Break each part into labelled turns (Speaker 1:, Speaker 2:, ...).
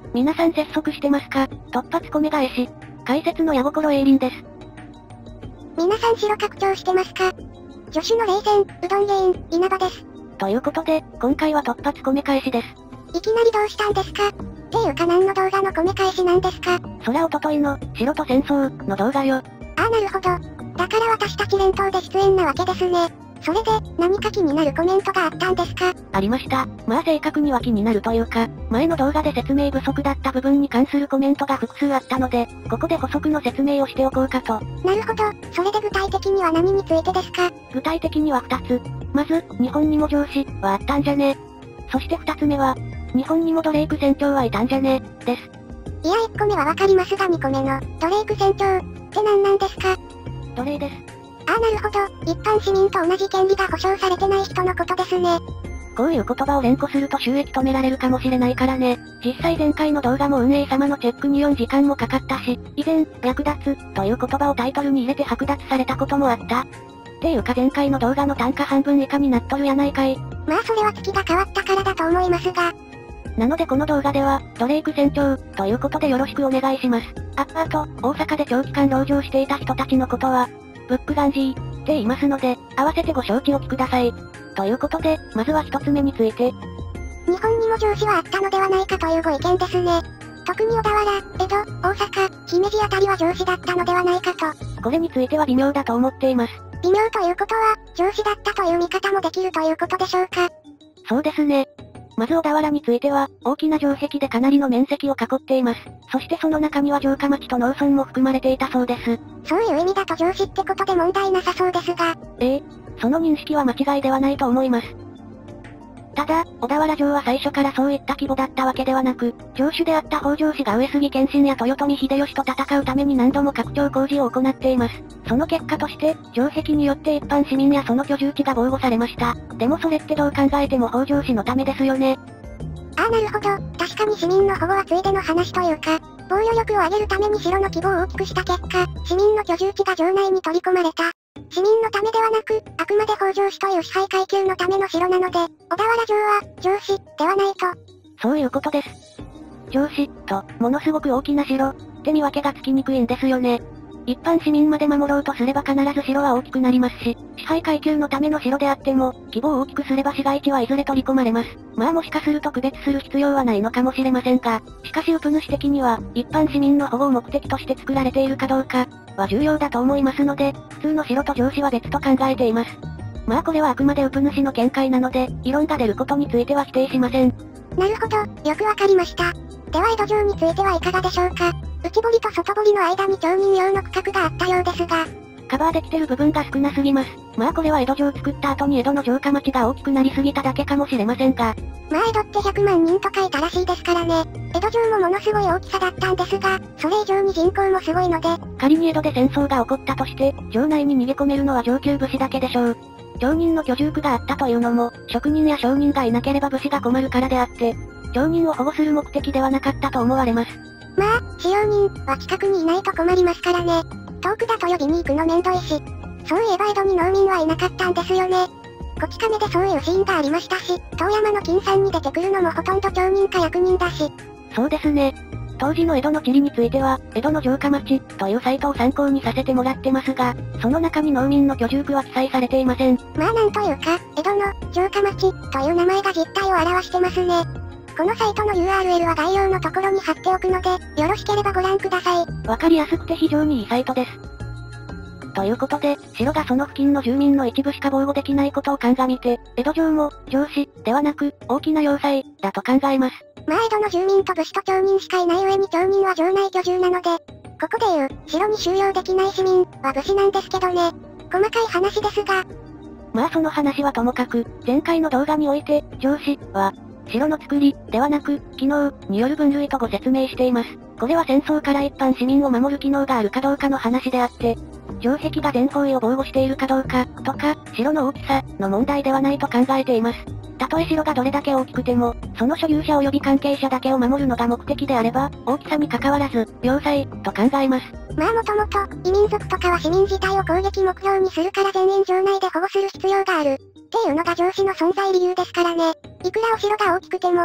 Speaker 1: 皆さん接続してますか？突発米返し。解説の矢心栄林です。
Speaker 2: 皆さん城拡張してますか？助手の冷戦、うどんレーン、稲葉です。
Speaker 1: ということで、今回は突発米返しです。
Speaker 2: いきなりどうしたんですか？っていうか何の動画の米返しなんですか？
Speaker 1: そらおとといの、城と戦争、の動画よ。
Speaker 2: ああなるほど。だから私たち連投で出演なわけですね。それで、何か気になるコメントがあったんですか？
Speaker 1: ありました。まあ正確には気になるというか、前の動画で説明不足だった部分に関するコメントが複数あったので、ここで補足の説明をしておこうかと。
Speaker 2: なるほど。それで具体的には何についてですか？
Speaker 1: 具体的には2つ。まず、日本にも上司、はあったんじゃね。そして2つ目は、日本にもドレイク船長はいたんじゃね、です。
Speaker 2: いや1個目はわかりますが2個目の、ドレイク船長、って何なんですか？
Speaker 1: 奴隷です。
Speaker 2: ああなるほど、一般市民と同じ権利が保障されてない人のことですね。
Speaker 1: こういう言葉を連呼すると収益止められるかもしれないからね。実際前回の動画も運営様のチェックに4時間もかかったし、以前、略奪、という言葉をタイトルに入れて剥奪されたこともあった。っていうか前回の動画の単価半分以下になっとるやないかい。
Speaker 2: まあそれは月が変わったからだと思いますが。
Speaker 1: なのでこの動画では、ドレイク船長、ということでよろしくお願いします。あと、大阪で長期間籠城していた人たちのことは、ブックガンジー、って言いますので、合わせてご承知おきください。ということで、まずは一つ目について。
Speaker 2: 日本にも上司はあったのではないかというご意見ですね。特に小田原、江戸、大阪、姫路あたりは上司だったのではないかと。
Speaker 1: これについては微妙だと思っています。
Speaker 2: 微妙ということは、上司だったという見方もできるということでしょうか。
Speaker 1: そうですね。まず小田原については、大きな城壁でかなりの面積を囲っています。そしてその中には城下町と農村も含まれていたそうです。
Speaker 2: そういう意味だと上司ってことで問題なさそうですが。
Speaker 1: その認識は間違いではないと思います。ただ、小田原城は最初からそういった規模だったわけではなく、城主であった北条氏が上杉謙信や豊臣秀吉と戦うために何度も拡張工事を行っています。その結果として、城壁によって一般市民やその居住地が防護されました。でもそれってどう考えても北条氏のためですよね。
Speaker 2: ああなるほど、確かに市民の保護はついでの話というか、防御力を上げるために城の規模を大きくした結果、市民の居住地が城内に取り込まれた。市民のためではなく、あくまで北条氏という支配階級のための城なので、小田原城は、城市、ではないと。
Speaker 1: そういうことです。城市、と、ものすごく大きな城、って見分けがつきにくいんですよね。一般市民まで守ろうとすれば必ず城は大きくなりますし、支配階級のための城であっても、規模を大きくすれば市街地はいずれ取り込まれます。まあもしかすると区別する必要はないのかもしれませんが、しかしウプ主的には、一般市民の保護を目的として作られているかどうか、は重要だと思いますので、普通の城と城市は別と考えています。まあこれはあくまでウプ主の見解なので、異論が出ることについては否定しません。
Speaker 2: なるほど、よくわかりました。では江戸城についてはいかがでしょうか。内堀と外堀の間に町人用の区画があったようですが、
Speaker 1: カバーできてる部分が少なすぎます。まあこれは江戸城を作った後に江戸の城下町が大きくなりすぎただけかもしれませんが。
Speaker 2: まあ江戸って100万人と書いたらしいですからね。江戸城もものすごい大きさだったんですが、それ以上に人口もすごいので、
Speaker 1: 仮に江戸で戦争が起こったとして、城内に逃げ込めるのは上級武士だけでしょう。町人の居住区があったというのも、職人や商人がいなければ武士が困るからであって、町人を保護する目的ではなかったと思われます。
Speaker 2: まあ、使用人は近くにいないと困りますからね。遠くだと呼びに行くのめんどいし。そういえば江戸に農民はいなかったんですよね。こち亀でそういうシーンがありましたし、遠山の金さんに出てくるのもほとんど町人か役人だし。
Speaker 1: そうですね。当時の江戸の地理については、江戸の城下町、というサイトを参考にさせてもらってますが、その中に農民の居住区は記載されていません。
Speaker 2: まあなんというか、江戸の、城下町、という名前が実態を表してますね。このサイトの URL は概要のところに貼っておくので、よろしければご覧ください。
Speaker 1: わかりやすくて非常にいいサイトです。ということで、城がその付近の住民の一部しか防護できないことを鑑みて、江戸城も、城市、ではなく、大きな要塞、だと考えます。
Speaker 2: まあ江戸の住民と武士と町人しかいない上に町人は城内居住なので、ここで言う、城に収容できない市民、は武士なんですけどね。細かい話ですが。
Speaker 1: まあその話はともかく、前回の動画において、城市、は、城の作り、ではなく、機能、による分類とご説明しています。これは戦争から一般市民を守る機能があるかどうかの話であって、城壁が全方位を防護しているかどうか、とか、城の大きさ、の問題ではないと考えています。たとえ城がどれだけ大きくても、その所有者及び関係者だけを守るのが目的であれば、大きさに関わらず、要塞、と考えます。
Speaker 2: まあもともと、異民族とかは市民自体を攻撃目標にするから全員城内で保護する必要がある。っていうのが城市の存在理由ですからね。いくらお城が大きくても、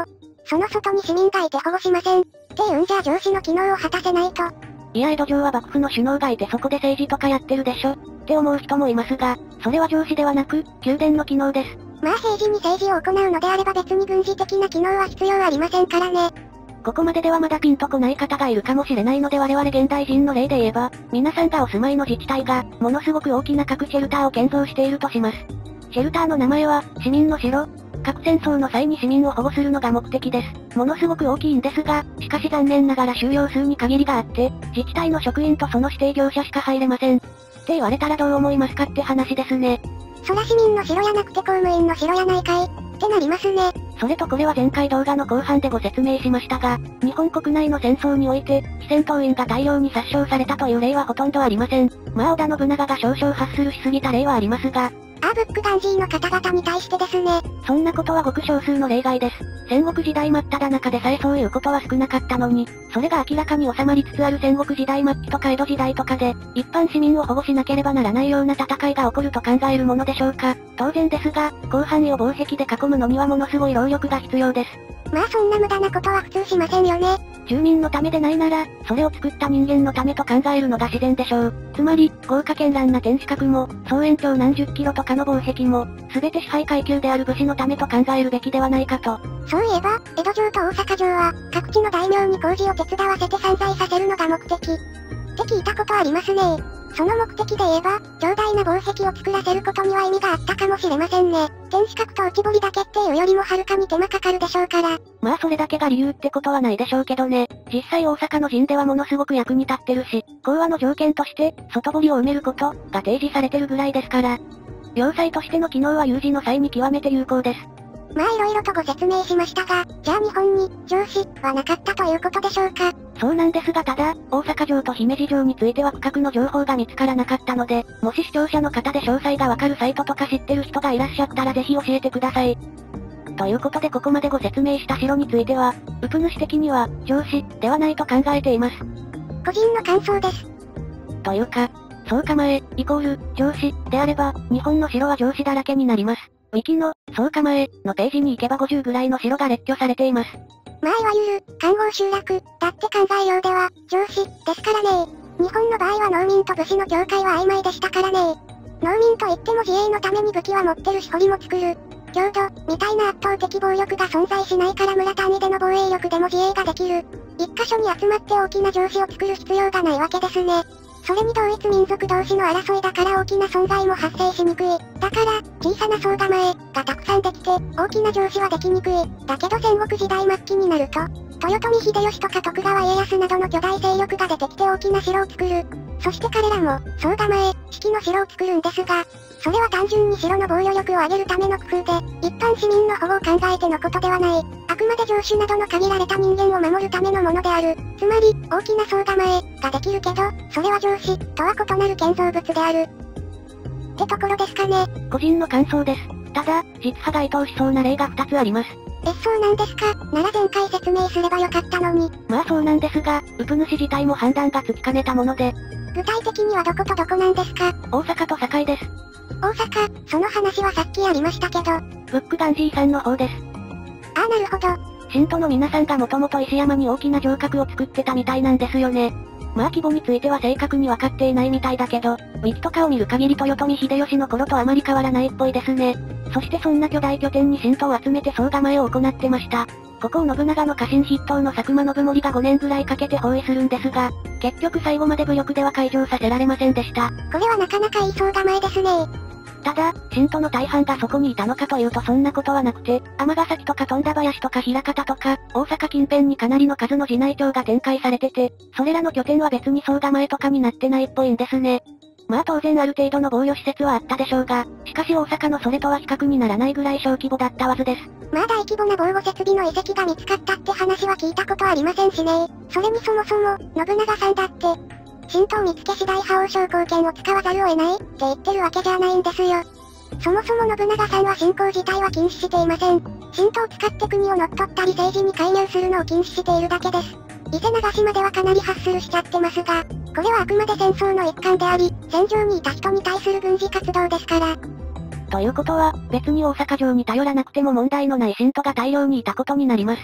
Speaker 2: その外に市民がいて保護しません。っていうんじゃ上司の機能を果たせないと。
Speaker 1: いや江戸城は幕府の首脳がいてそこで政治とかやってるでしょって思う人もいますが、それは上司ではなく、宮殿の機能です。
Speaker 2: まあ平時に政治を行うのであれば別に軍事的な機能は必要ありませんからね。
Speaker 1: ここまでではまだピンとこない方がいるかもしれないので我々現代人の例で言えば、皆さんがお住まいの自治体が、ものすごく大きな核シェルターを建造しているとします。シェルターの名前は、市民の城。核戦争の際に市民を保護するのが目的です。ものすごく大きいんですが、しかし残念ながら収容数に限りがあって、自治体の職員とその指定業者しか入れません。って言われたらどう思いますかって話ですね。
Speaker 2: そら市民の城やなくて公務員の城やないかい、ってなりますね。
Speaker 1: それとこれは前回動画の後半でご説明しましたが、日本国内の戦争において、非戦闘員が大量に殺傷されたという例はほとんどありません。まあ織田信長が少々ハッスルしすぎた例はありますが、
Speaker 2: ブックガンジーの方々に対してですね。
Speaker 1: そんなことはごく少数の例外です。戦国時代真っ只中でさえそういうことは少なかったのに、それが明らかに収まりつつある戦国時代末期とか江戸時代とかで、一般市民を保護しなければならないような戦いが起こると考えるものでしょうか。当然ですが、広範囲を防壁で囲むのにはものすごい労力が必要です。
Speaker 2: まあそんな無駄なことは普通しませんよね。
Speaker 1: 住民のためでないなら、それを作った人間のためと考えるのが自然でしょう。つまり、豪華絢爛な天守閣も、総延長何十キロとかの防壁も、すべて支配階級である武士のためと考えるべきではないかと。
Speaker 2: そういえば、江戸城と大阪城は、各地の大名に工事を手伝わせて散財させるのが目的。って聞いたことありますね。その目的で言えば、強大な防壁を作らせることには意味があったかもしれませんね。天守閣と内堀だけっていうよりもはるかに手間かかるでしょうから。
Speaker 1: まあそれだけが理由ってことはないでしょうけどね。実際大阪の陣ではものすごく役に立ってるし、講和の条件として、外堀を埋めることが提示されてるぐらいですから。要塞としての機能は有事の際に極めて有効です。
Speaker 2: まあ色々とご説明しましたが、じゃあ日本に、城市はなかったということでしょうか。
Speaker 1: そうなんですがただ、大阪城と姫路城については区画の情報が見つからなかったので、もし視聴者の方で詳細がわかるサイトとか知ってる人がいらっしゃったらぜひ教えてください。ということでここまでご説明した城については、ウプ主的には、城市ではないと考えています。
Speaker 2: 個人の感想です。
Speaker 1: というか、総構え、イコール、城市であれば、日本の城は城市だらけになります。ウィキの、総構え、のページに行けば50ぐらいの城が列挙されています。
Speaker 2: まあいわゆる、環合集落、だって考えようでは、城市、ですからね。日本の場合は農民と武士の境界は曖昧でしたからね。農民といっても自衛のために武器は持ってるし堀も作る。強度、みたいな圧倒的暴力が存在しないから村単位での防衛力でも自衛ができる。一箇所に集まって大きな城市を作る必要がないわけですね。それに同一民族同士の争いだから大きな存在も発生しにくい。だから、小さな総構えがたくさんできて、大きな城市はできにくい。だけど戦国時代末期になると、豊臣秀吉とか徳川家康などの巨大勢力が出てきて大きな城を作る。そして彼らも、総構え、式の城を作るんですが、それは単純に城の防御力を上げるための工夫で、一般市民の保護を考えてのことではない。あくまで城主などの限られた人間を守るためのものである。つまり、大きな総構えができるけど、それは城市とは異なる建造物である。ってところですかね。
Speaker 1: 個人の感想です。ただ、実派該当しそうな例が2つあります。
Speaker 2: そうなんですか。なら前回説明すればよかったのに。
Speaker 1: まあそうなんですが、ウプ主自体も判断がつきかねたもので。
Speaker 2: 具体的にはどことどこなんですか？
Speaker 1: 大阪と堺です。
Speaker 2: 大阪、その話はさっきやりましたけど。
Speaker 1: ブックガンジーさんの方です。
Speaker 2: ああなるほど。
Speaker 1: 信徒の皆さんがもともと石山に大きな城郭を作ってたみたいなんですよね。まあ規模については正確に分かっていないみたいだけど、ウィキとかを見る限り豊臣秀吉の頃とあまり変わらないっぽいですね。そしてそんな巨大拠点に信徒を集めて総構えを行ってました。ここを信長の家臣筆頭の佐久間信盛が5年ぐらいかけて包囲するんですが、結局最後まで武力では解除させられませんでした。
Speaker 2: これはなかなかいい総構えですね。
Speaker 1: ただ、信徒の大半がそこにいたのかというとそんなことはなくて、尼崎とか富田林とか枚方とか、大阪近辺にかなりの数の寺内町が展開されてて、それらの拠点は別に総構えとかになってないっぽいんですね。まあ当然ある程度の防御施設はあったでしょうが、しかし大阪のそれとは比較にならないぐらい小規模だったはずです。
Speaker 2: まあ大規模な防護設備の遺跡が見つかったって話は聞いたことありませんしね。それにそもそも、信長さんだって、神道見つけ次第覇王将校権を使わざるを得ないって言ってるわけじゃないんですよ。そもそも信長さんは信仰自体は禁止していません。神道を使って国を乗っ取ったり政治に介入するのを禁止しているだけです。伊勢流しまではかなりハッスルしちゃってますが、これはあくまで戦争の一環であり、戦場にいた人に対する軍事活動ですから。
Speaker 1: ということは、別に大阪城に頼らなくても問題のない信徒が大量にいたことになります。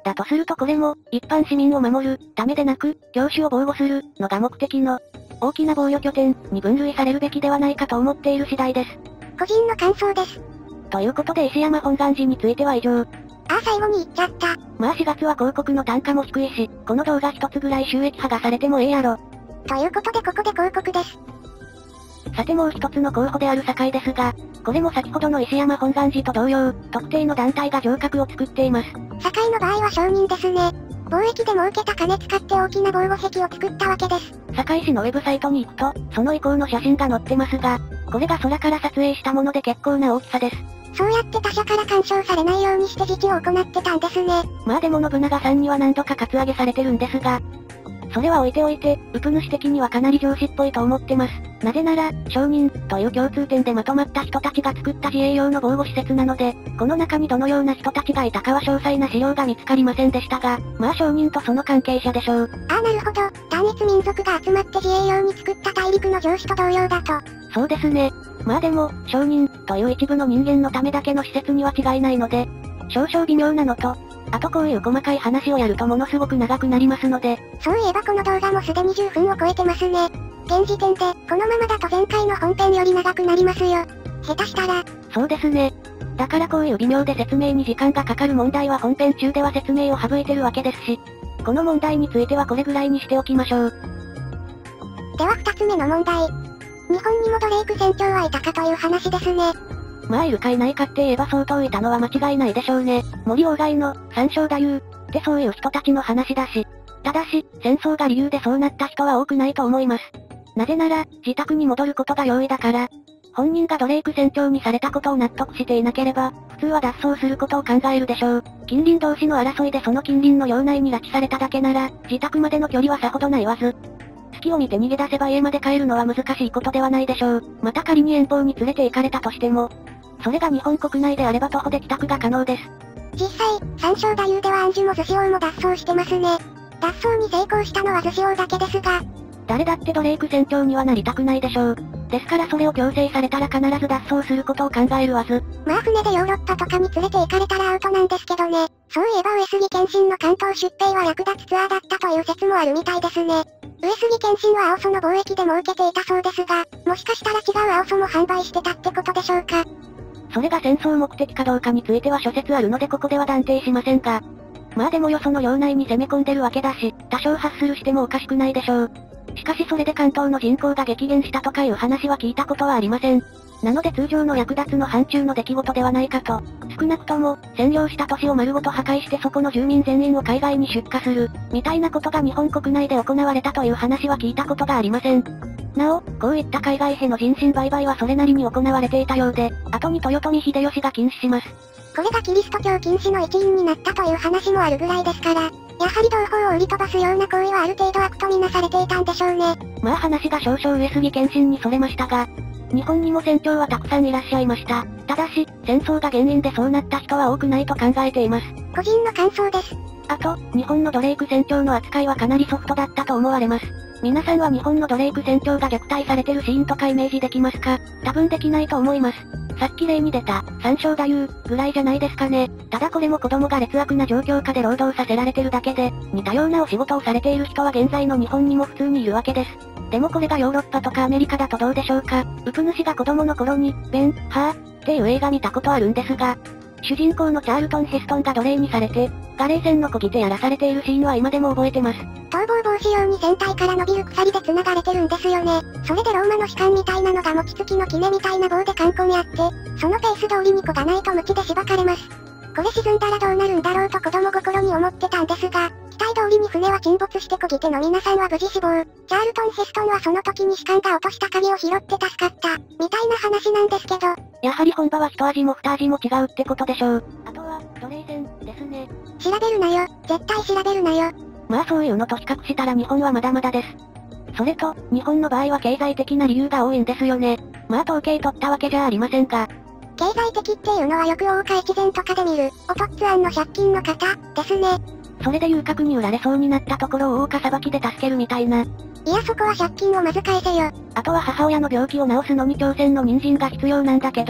Speaker 1: だとするとこれも、一般市民を守るためでなく、業種を防護するのが目的の、大きな防御拠点に分類されるべきではないかと思っている次第です。
Speaker 2: 個人の感想です。
Speaker 1: ということで石山本願寺については以上。
Speaker 2: 最後に言っちゃった。
Speaker 1: まあ4月は広告の単価も低いし、この動画一つぐらい収益化がされてもええやろ。
Speaker 2: ということでここで広告です。
Speaker 1: さてもう一つの候補である堺ですが、これも先ほどの石山本願寺と同様、特定の団体が城郭を作っています。
Speaker 2: 堺の場合は商人ですね。貿易で儲けた金使って大きな防護壁を作ったわけです。
Speaker 1: 堺市のウェブサイトに行くと、その遺構の写真が載ってますが、これが空から撮影したもので結構な大きさです。
Speaker 2: そうやって他者から干渉されないようにして自治を行ってたんですね。
Speaker 1: まあでも信長さんには何度かカツアゲされてるんですが、それは置いておいて、ウプ主的にはかなり上司っぽいと思ってます。なぜなら、商人という共通点でまとまった人たちが作った自衛用の防護施設なので、この中にどのような人たちがいたかは詳細な資料が見つかりませんでしたが、まあ商人とその関係者でしょう。
Speaker 2: なるほど。単一民族が集まって自衛用に作った大陸の上司と同様だと。
Speaker 1: そうですね。まあでも、商人という一部の人間のためだけの施設には違いないので、少々微妙なのと、あとこういう細かい話をやるとものすごく長くなりますので。
Speaker 2: そういえばこの動画もすでに10分を超えてますね。現時点で、このままだと前回の本編より長くなりますよ。下手したら。
Speaker 1: そうですね。だからこういう微妙で説明に時間がかかる問題は本編中では説明を省いてるわけですし、この問題についてはこれぐらいにしておきましょう。
Speaker 2: では2つ目の問題。日本にもドレイク船長はいたかという話ですね。
Speaker 1: まあいるかいないかって言えば相当いたのは間違いないでしょうね。森鴎外の三章太夫ってそういう人たちの話だし。ただし、戦争が理由でそうなった人は多くないと思います。なぜなら、自宅に戻ることが容易だから。本人がドレイク船長にされたことを納得していなければ、普通は脱走することを考えるでしょう。近隣同士の争いでその近隣の領内に拉致されただけなら、自宅までの距離はさほどないわず。隙を見て逃げ出せば家まで帰るのは難しいことではないでしょう。また仮に遠方に連れて行かれたとしても、それが日本国内であれば徒歩で帰宅が可能です。
Speaker 2: 実際、三章太夫では安住も寿司王も脱走してますね。脱走に成功したのは寿司王だけですが、
Speaker 1: 誰だってドレイク船長にはなりたくないでしょう。ですからそれを強制されたら必ず脱走することを考えるはず。
Speaker 2: まあ船でヨーロッパとかに連れて行かれたらアウトなんですけどね。そういえば上杉謙信の関東出兵は略奪ツアーだったという説もあるみたいですね。上杉謙信は青素の貿易で儲けていたそうですが、もしかしたら違う青素も販売してたってことでしょうか。
Speaker 1: それが戦争目的かどうかについては諸説あるのでここでは断定しませんが。まあでもよその領内に攻め込んでるわけだし、多少ハッスルしてもおかしくないでしょう。しかしそれで関東の人口が激減したとかいう話は聞いたことはありません。なので通常の略奪の範疇の出来事ではないかと。少なくとも、占領した都市を丸ごと破壊してそこの住民全員を海外に出荷する、みたいなことが日本国内で行われたという話は聞いたことがありません。なお、こういった海外への人身売買はそれなりに行われていたようで、後に豊臣秀吉が禁止します。
Speaker 2: これがキリスト教禁止の一因になったという話もあるぐらいですから、やはり同胞を売り飛ばすような行為はある程度悪とみなされていたんでしょうね。
Speaker 1: まあ話が少々上杉謙信にそれましたが、日本にも船長はたくさんいらっしゃいました。ただし、戦争が原因でそうなった人は多くないと考えています。
Speaker 2: 個人の感想です。
Speaker 1: あと、日本のドレイク船長の扱いはかなりソフトだったと思われます。皆さんは日本のドレイク船長が虐待されてるシーンとかイメージできますか？多分できないと思います。さっき例に出た、三章太夫、ぐらいじゃないですかね。ただこれも子供が劣悪な状況下で労働させられてるだけで、似たようなお仕事をされている人は現在の日本にも普通にいるわけです。でもこれがヨーロッパとかアメリカだとどうでしょうか？ウプ主が子供の頃に、ベン・ハーっていう映画見たことあるんですが、主人公のチャールトン・ヘストンが奴隷にされて、ガレー船の漕ぎ手やらされているシーンは今でも覚えてます。
Speaker 2: 逃亡防止用に船体から伸びる鎖で繋がれてるんですよね。それでローマの士官みたいなのが餅つきの杵みたいな棒でカンコにあって、そのペース通りに漕がないと鞭でしばかれます。これ沈んだらどうなるんだろうと子供心に思ってたんですが、期待通りに船は沈没して漕ぎ手の皆さんは無事死亡。チャールトン・ヘストンはその時に士官が落とした鍵を拾って助かった、みたいな話なんですけど。
Speaker 1: やはり本場は一味も二味も違うってことでしょう。あとは、奴隷船ですね。
Speaker 2: 調べるなよ、絶対調べるなよ。
Speaker 1: まあそういうのと比較したら日本はまだまだです。それと、日本の場合は経済的な理由が多いんですよね。まあ統計取ったわけじゃありませんが。
Speaker 2: 経済的っていうのはよく大岡越前とかで見る、おとっつぁんの借金の方、ですね。
Speaker 1: それで遊郭に売られそうになったところを大岡裁きで助けるみたいな。
Speaker 2: いやそこは借金をまず返せよ。
Speaker 1: あとは母親の病気を治すのに朝鮮の人参が必要なんだけど、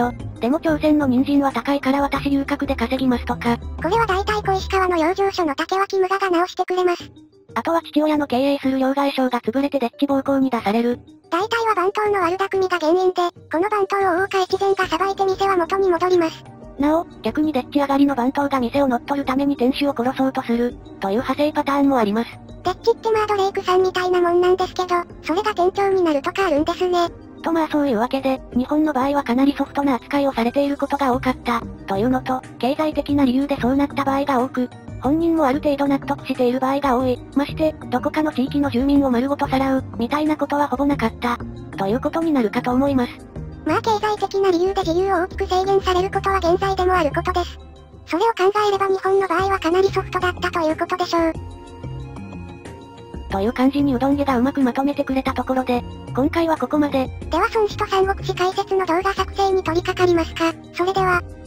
Speaker 1: でも朝鮮の人参は高いから私遊郭で稼ぎますとか。
Speaker 2: これは大体小石川の養生所の竹脇無我が直してくれます。
Speaker 1: あとは父親の経営する両替商が潰れてでっち暴行に出される。
Speaker 2: 大体は番頭の悪巧みが原因で、この番頭を大岡越前が裁いて店は元に戻ります。
Speaker 1: なお、逆にでっち上がりの番頭が店を乗っ取るために店主を殺そうとする、という派生パターンもあります。
Speaker 2: でっちってマードレイクさんみたいなもんなんですけど、それが店長になるとかあるんですね。
Speaker 1: とまあそういうわけで、日本の場合はかなりソフトな扱いをされていることが多かった、というのと、経済的な理由でそうなった場合が多く、本人もある程度納得している場合が多い。まして、どこかの地域の住民を丸ごとさらう、みたいなことはほぼなかった。ということになるかと思います。
Speaker 2: まあ経済的な理由で自由を大きく制限されることは現在でもあることです。それを考えれば日本の場合はかなりソフトだったということでしょう。
Speaker 1: という感じにうどん家がうまくまとめてくれたところで、今回はここまで。
Speaker 2: では孫子と三国志解説の動画作成に取り掛かりますか。それでは。